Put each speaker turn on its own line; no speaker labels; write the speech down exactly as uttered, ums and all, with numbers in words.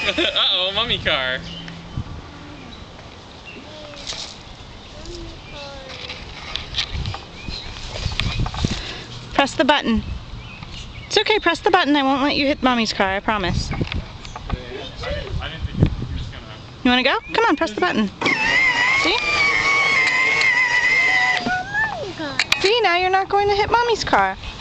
Uh-oh, mommy car.
Press the button. It's okay, press the button. I won't let you hit mommy's car, I promise.
I didn't, I didn't think he was gonna...
You wanna go? Come on, press the button. See? See, now you're not going to hit mommy's car.